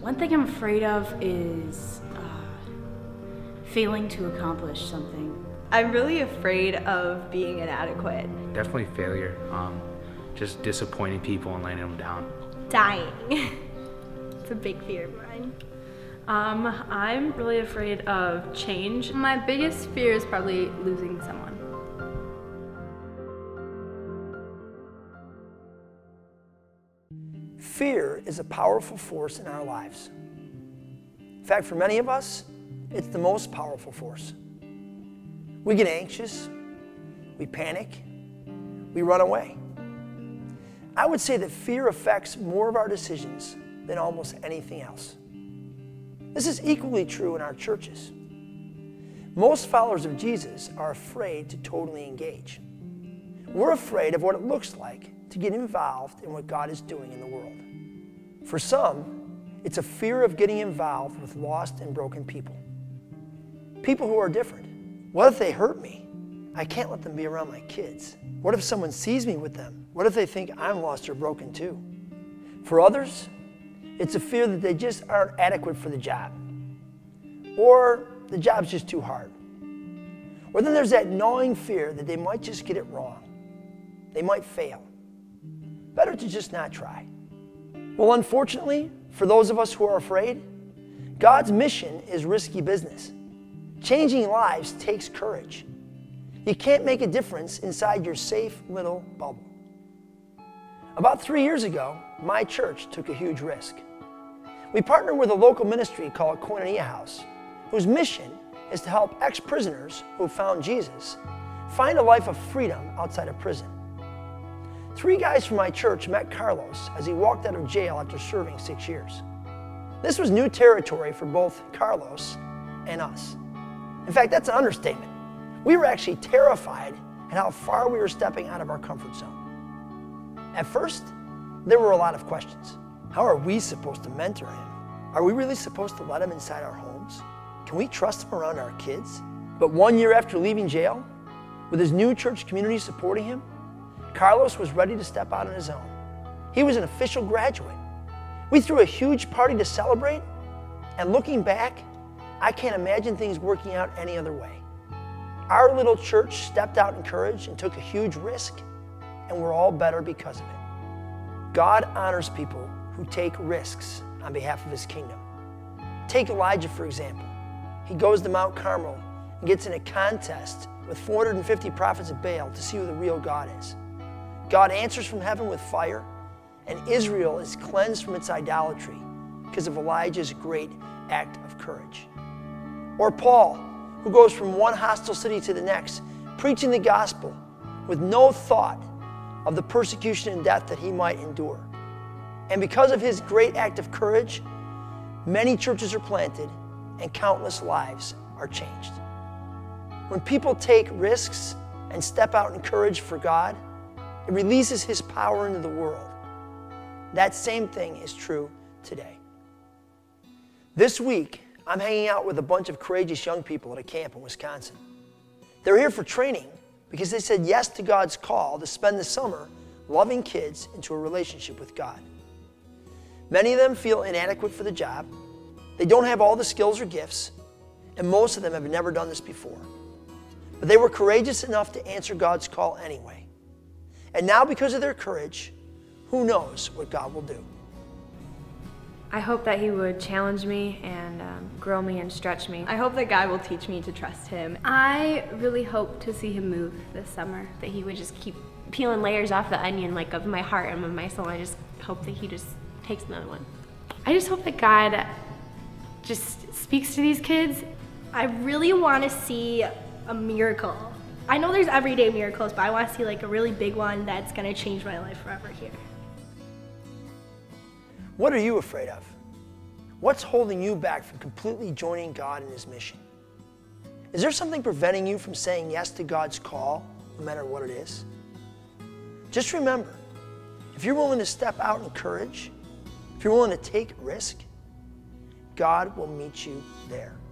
One thing I'm afraid of is failing to accomplish something. I'm really afraid of being inadequate. Definitely failure. Just disappointing people and letting them down. Dying. It's a big fear of mine. I'm really afraid of change. My biggest fear is probably losing someone. Fear is a powerful force in our lives. In fact, for many of us, it's the most powerful force. We get anxious, we panic, we run away. I would say that fear affects more of our decisions than almost anything else. This is equally true in our churches. Most followers of Jesus are afraid to totally engage. We're afraid of what it looks like to get involved in what God is doing in the world. For some, it's a fear of getting involved with lost and broken people. People who are different. What if they hurt me? I can't let them be around my kids. What if someone sees me with them? What if they think I'm lost or broken too? For others, it's a fear that they just aren't adequate for the job. Or the job's just too hard. Or then there's that gnawing fear that they might just get it wrong. They might fail. Better to just not try. Well, unfortunately, for those of us who are afraid, God's mission is risky business. Changing lives takes courage. You can't make a difference inside your safe little bubble. About 3 years ago, my church took a huge risk. We partnered with a local ministry called Koinonia House, whose mission is to help ex-prisoners who have found Jesus find a life of freedom outside of prison. 3 guys from my church met Carlos as he walked out of jail after serving 6 years. This was new territory for both Carlos and us. In fact, that's an understatement. We were actually terrified at how far we were stepping out of our comfort zone. At first, there were a lot of questions. How are we supposed to mentor him? Are we really supposed to let him inside our homes? Can we trust him around our kids? But 1 year after leaving jail, with his new church community supporting him, Carlos was ready to step out on his own. He was an official graduate. We threw a huge party to celebrate, and looking back, I can't imagine things working out any other way. Our little church stepped out in courage and took a huge risk, and we're all better because of it. God honors people who take risks on behalf of his kingdom. Take Elijah, for example. He goes to Mount Carmel and gets in a contest with 450 prophets of Baal to see who the real God is. God answers from heaven with fire, and Israel is cleansed from its idolatry because of Elijah's great act of courage. Or Paul, who goes from one hostile city to the next, preaching the gospel with no thought of the persecution and death that he might endure. And because of his great act of courage, many churches are planted and countless lives are changed. When people take risks and step out in courage for God, it releases his power into the world. That same thing is true today. This week, I'm hanging out with a bunch of courageous young people at a camp in Wisconsin. They're here for training because they said yes to God's call to spend the summer loving kids into a relationship with God. Many of them feel inadequate for the job. They don't have all the skills or gifts, and most of them have never done this before. But they were courageous enough to answer God's call anyway. And now, because of their courage, who knows what God will do. I hope that he would challenge me and grow me and stretch me. I hope that God will teach me to trust him. I really hope to see him move this summer, that he would just keep peeling layers off the onion, like of my heart and of my soul. I just hope that he just takes another one. I just hope that God just speaks to these kids. I really want to see a miracle. I know there's everyday miracles, but I want to see like a really big one that's going to change my life forever here. What are you afraid of? What's holding you back from completely joining God in his mission? Is there something preventing you from saying yes to God's call, no matter what it is? Just remember, if you're willing to step out in courage, if you're willing to take risk, God will meet you there.